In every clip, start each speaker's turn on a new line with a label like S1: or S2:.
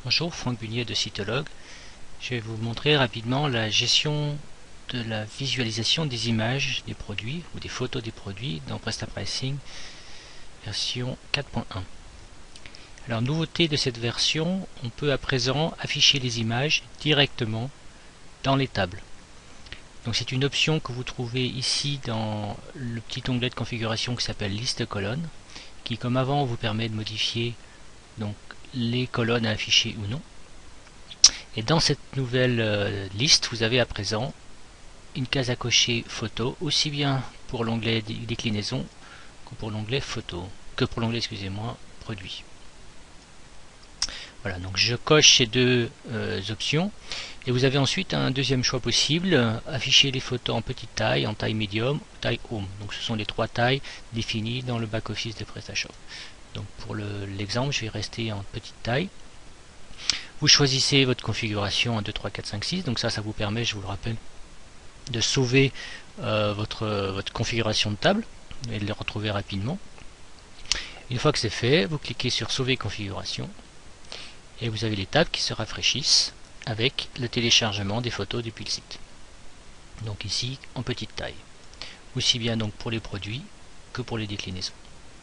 S1: Bonjour, Franck Bunier de Cytologue. Je vais vous montrer rapidement la gestion de la visualisation des images des produits ou des photos des produits dans PrestaPricing version 4.1. Alors, nouveauté de cette version, on peut à présent afficher les images directement dans les tables. Donc c'est une option que vous trouvez ici dans le petit onglet de configuration qui s'appelle liste colonne, qui comme avant vous permet de modifier donc les colonnes à afficher ou non. Et dans cette nouvelle liste, vous avez à présent une case à cocher photo, aussi bien pour l'onglet déclinaison que pour l'onglet photo, excusez-moi, produit. Voilà, donc je coche ces deux options et vous avez ensuite un deuxième choix possible, afficher les photos en petite taille, en taille médium, taille home. Donc ce sont les trois tailles définies dans le back-office de PrestaShop. Donc pour l'exemple, je vais rester en petite taille. Vous choisissez votre configuration 1, 2, 3, 4, 5, 6. Donc ça vous permet, je vous le rappelle, de sauver votre configuration de table et de les retrouver rapidement. Une fois que c'est fait, vous cliquez sur sauver configuration et vous avez les tables qui se rafraîchissent avec le téléchargement des photos depuis le site. Donc ici en petite taille, aussi bien donc pour les produits que pour les déclinaisons.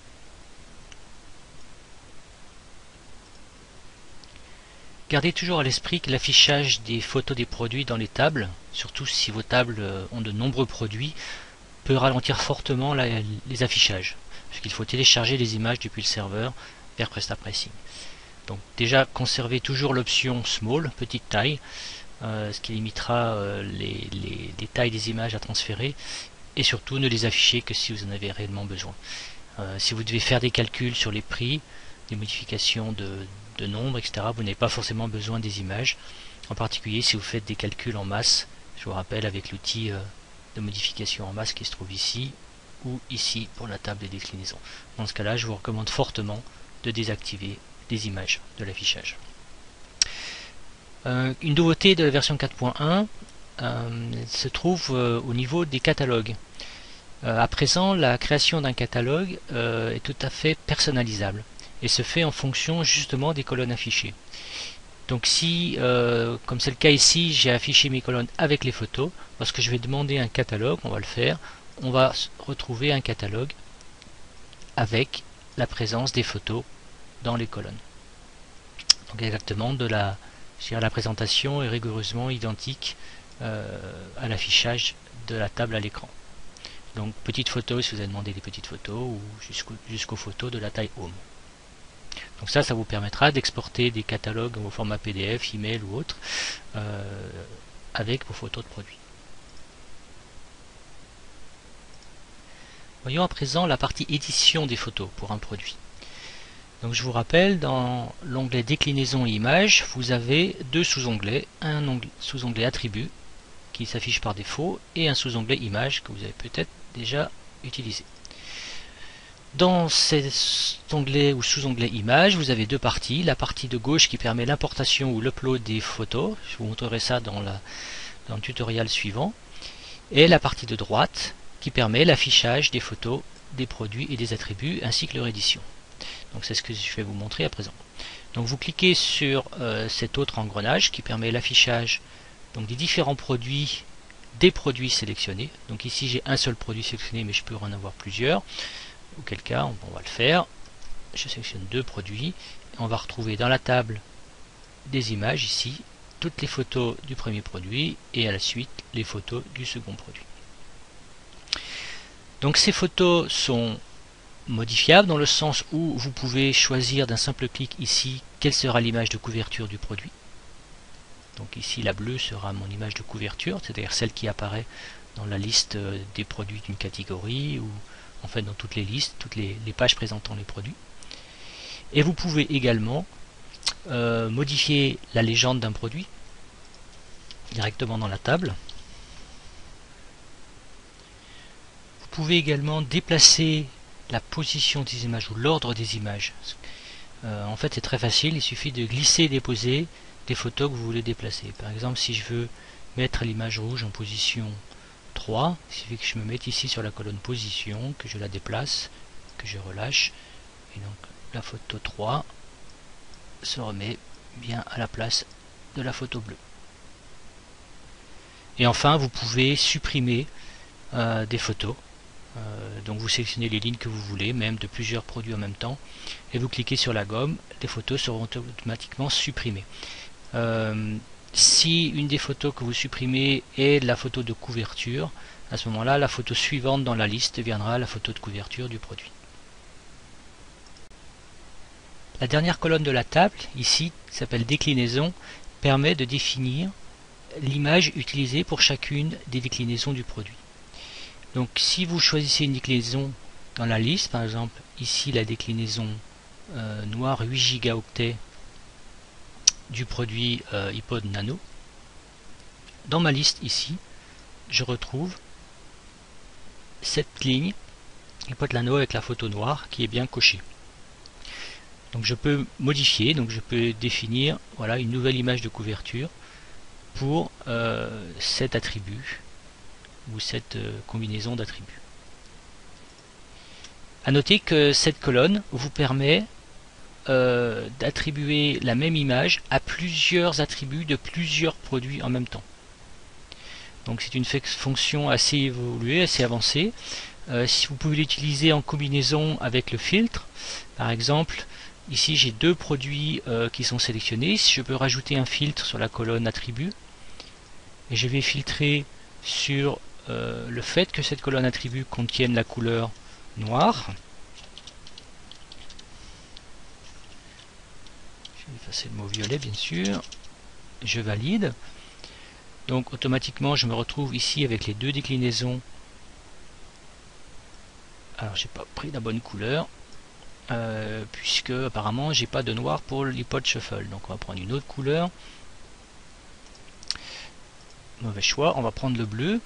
S1: Gardez toujours à l'esprit que l'affichage des photos des produits dans les tables, surtout si vos tables ont de nombreux produits, peut ralentir fortement les affichages, puisqu'il faut télécharger les images depuis le serveur vers PrestaPricing. Donc déjà, conservez toujours l'option Small, petite taille, ce qui limitera les tailles des images à transférer, et surtout ne les affichez que si vous en avez réellement besoin. Si vous devez faire des calculs sur les prix, des modifications de nombres, etc., vous n'avez pas forcément besoin des images, en particulier si vous faites des calculs en masse, je vous rappelle avec l'outil de modification en masse qui se trouve ici, ou ici pour la table de déclinaison. Dans ce cas-là, je vous recommande fortement de désactiver des images de l'affichage. Une nouveauté de la version 4.1 se trouve au niveau des catalogues. À présent, la création d'un catalogue est tout à fait personnalisable et se fait en fonction justement des colonnes affichées. Donc si, comme c'est le cas ici, j'ai affiché mes colonnes avec les photos, lorsque je vais demander un catalogue, on va le faire, on va retrouver un catalogue avec la présence des photos dans les colonnes. Donc exactement la présentation est rigoureusement identique à l'affichage de la table à l'écran. Donc petite photo si vous avez demandé des petites photos ou jusqu'aux photos de la taille home. Donc ça vous permettra d'exporter des catalogues au format PDF, email ou autre avec vos photos de produits. Voyons à présent la partie édition des photos pour un produit. Donc je vous rappelle, dans l'onglet déclinaison et images, vous avez deux sous-onglets, un sous-onglet attributs qui s'affiche par défaut et un sous-onglet images que vous avez peut-être déjà utilisé. Dans cet onglet ou sous-onglet images, vous avez deux parties. La partie de gauche qui permet l'importation ou l'upload des photos, je vous montrerai ça dans le tutoriel suivant, et la partie de droite qui permet l'affichage des photos, des produits et des attributs ainsi que leur édition. Donc c'est ce que je vais vous montrer à présent. Donc vous cliquez sur cet autre engrenage qui permet l'affichage des différents produits, des produits sélectionnés. Donc ici j'ai un seul produit sélectionné mais je peux en avoir plusieurs. Auquel cas on va le faire. Je sélectionne deux produits et on va retrouver dans la table des images ici toutes les photos du premier produit et à la suite les photos du second produit. Donc ces photos sont modifiable dans le sens où vous pouvez choisir d'un simple clic ici quelle sera l'image de couverture du produit. Donc ici la bleue sera mon image de couverture, c'est-à-dire celle qui apparaît dans la liste des produits d'une catégorie ou en fait dans toutes les listes, toutes les pages présentant les produits. Et vous pouvez également modifier la légende d'un produit directement dans la table. Vous pouvez également déplacer la position des images ou l'ordre des images. En fait c'est très facile, il suffit de glisser et déposer des photos que vous voulez déplacer. Par exemple si je veux mettre l'image rouge en position 3, il suffit que je me mette ici sur la colonne position, que je la déplace, que je relâche, et donc la photo 3 se remet bien à la place de la photo bleue. Et enfin, vous pouvez supprimer des photos. Donc vous sélectionnez les lignes que vous voulez, même de plusieurs produits en même temps, et vous cliquez sur la gomme, les photos seront automatiquement supprimées. Si une des photos que vous supprimez est la photo de couverture, à ce moment-là, la photo suivante dans la liste deviendra la photo de couverture du produit. La dernière colonne de la table, ici, qui s'appelle déclinaison, permet de définir l'image utilisée pour chacune des déclinaisons du produit. Donc si vous choisissez une déclinaison dans la liste, par exemple ici la déclinaison noire 8 Go du produit iPod Nano, dans ma liste ici, je retrouve cette ligne iPod Nano avec la photo noire qui est bien cochée. Donc je peux modifier, donc je peux définir voilà, une nouvelle image de couverture pour cet attribut ou cette combinaison d'attributs. A noter que cette colonne vous permet d'attribuer la même image à plusieurs attributs de plusieurs produits en même temps. Donc c'est une fonction assez évoluée, assez avancée. Si vous pouvez l'utiliser en combinaison avec le filtre, par exemple, ici j'ai deux produits qui sont sélectionnés. Si je peux rajouter un filtre sur la colonne attributs, et je vais filtrer sur le fait que cette colonne attribut contienne la couleur noire. Je vais effacer le mot violet bien sûr. Je valide. Donc automatiquement je me retrouve ici avec les deux déclinaisons. Alors j'ai pas pris la bonne couleur puisque apparemment j'ai pas de noir pour l'iPod Shuffle. Donc on va prendre une autre couleur. Mauvais choix, on va prendre le bleu.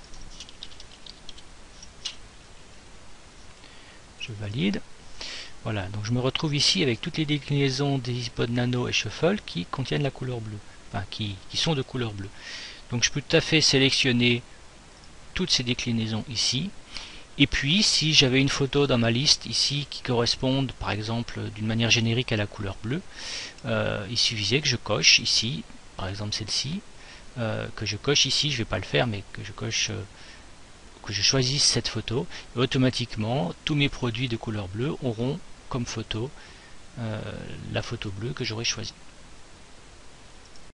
S1: Je valide. Voilà, donc je me retrouve ici avec toutes les déclinaisons des iPod Nano et Shuffle qui contiennent la couleur bleue, enfin qui sont de couleur bleue. Donc je peux tout à fait sélectionner toutes ces déclinaisons ici. Et puis si j'avais une photo dans ma liste ici qui corresponde par exemple d'une manière générique à la couleur bleue, il suffisait que je coche ici, par exemple celle-ci, que je coche ici, je ne vais pas le faire, mais que je coche que je choisisse cette photo, et automatiquement tous mes produits de couleur bleue auront comme photo la photo bleue que j'aurais choisie.